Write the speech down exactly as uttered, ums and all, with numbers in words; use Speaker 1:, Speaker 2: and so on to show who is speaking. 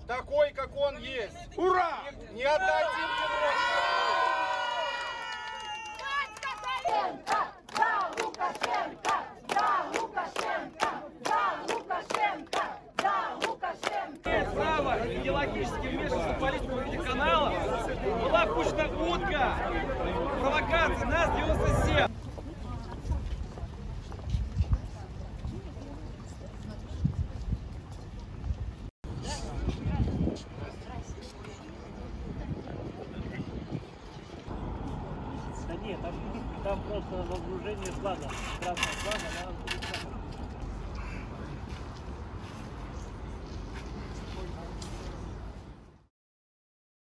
Speaker 1: такой, как он есть.
Speaker 2: Ура!
Speaker 1: Не отдадим его!
Speaker 3: За Лукашенко! За Лукашенко! За Лукашенко! За Лукашенко!
Speaker 4: Право идеологически вмешиваться в политику телеканалов была пущена утка. Провокация нас девяносто семь.
Speaker 5: Да нет, там, там просто возбуждение флага. Красный флаг, она